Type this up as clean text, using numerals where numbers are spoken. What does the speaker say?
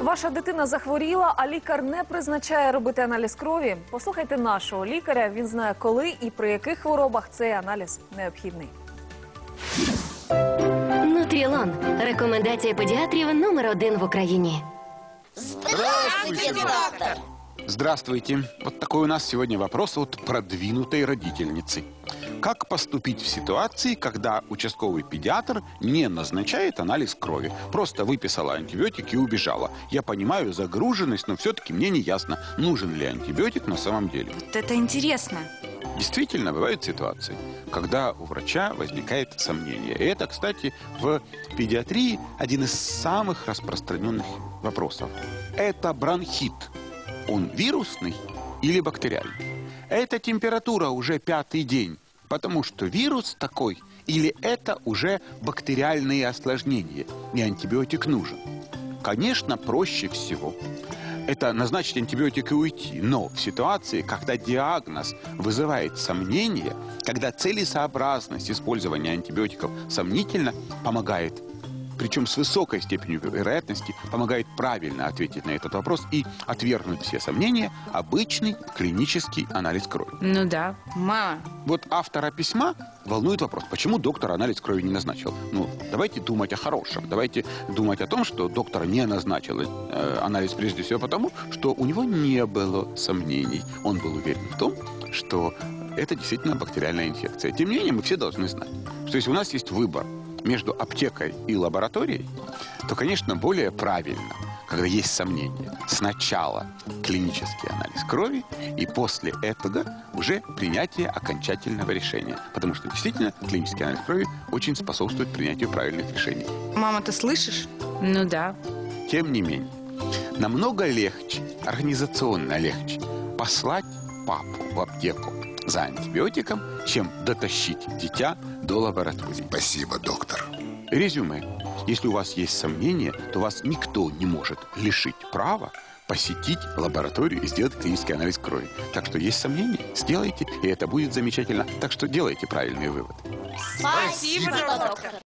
Ваша дитина захворіла, а лікар не призначає робити аналіз крові? Послухайте нашого лікаря, він знає, коли і при яких хворобах цей аналіз необхідний. Нутрілон. Рекомендація педіатрів номер 1 в Україні. Здравствуйте, доктор! Здравствуйте. Вот такой у нас сегодня вопрос от продвинутой родительницы. Как поступить в ситуации, когда участковый педиатр не назначает анализ крови? Просто выписала антибиотик и убежала. Я понимаю загруженность, но все-таки мне не ясно, нужен ли антибиотик на самом деле. Вот это интересно. Действительно, бывают ситуации, когда у врача возникает сомнение. И это, кстати, в педиатрии один из самых распространенных вопросов. Это бронхит. Он вирусный или бактериальный? Это температура уже 5-й день, потому что вирус такой, или это уже бактериальные осложнения, и антибиотик нужен? Конечно, проще всего это назначить антибиотик и уйти. Но в ситуации, когда диагноз вызывает сомнения, когда целесообразность использования антибиотиков сомнительно, помогает, причем с высокой степенью вероятности, помогает правильно ответить на этот вопрос и отвергнуть все сомнения, обычный клинический анализ крови. Ну да. Мама. Вот автора письма волнует вопрос, почему доктор анализ крови не назначил. Ну, давайте думать о хорошем. Давайте думать о том, что доктор не назначил анализ прежде всего потому, что у него не было сомнений. Он был уверен в том, что это действительно бактериальная инфекция. Тем не менее, мы все должны знать, что если у нас есть выбор между аптекой и лабораторией, то, конечно, более правильно, когда есть сомнения, сначала клинический анализ крови и после этого уже принятие окончательного решения. Потому что действительно клинический анализ крови очень способствует принятию правильных решений. Мама, ты слышишь? Ну да. Тем не менее, намного легче, организационно легче послать папу в аптеку за антибиотиком, чем дотащить дитя до лаборатории. Спасибо, доктор. Резюме. Если у вас есть сомнения, то вас никто не может лишить права посетить лабораторию и сделать клинический анализ крови. Так что есть сомнения, сделайте, и это будет замечательно. Так что делайте правильные выводы. Спасибо, доктор.